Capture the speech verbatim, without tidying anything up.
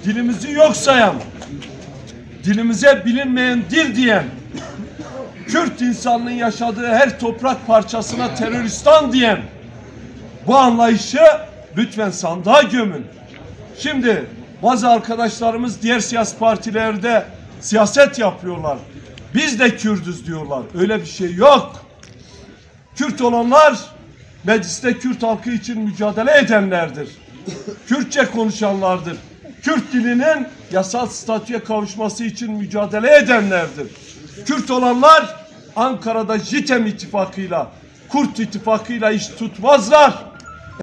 dilimizi yok sayan, dilimize bilinmeyen dil diyen, Kürt insanlığın yaşadığı her toprak parçasına teröristan diyen bu anlayışı lütfen sandığa gömün. Şimdi bazı arkadaşlarımız diğer siyasi partilerde siyaset yapıyorlar. Biz de Kürdüz diyorlar. Öyle bir şey yok. Kürt olanlar mecliste Kürt halkı için mücadele edenlerdir. Kürtçe konuşanlardır. Kürt dilinin yasal statüye kavuşması için mücadele edenlerdir. Kürt olanlar Ankara'da JITEM ittifakıyla, Kurt ittifakıyla iş tutmazlar.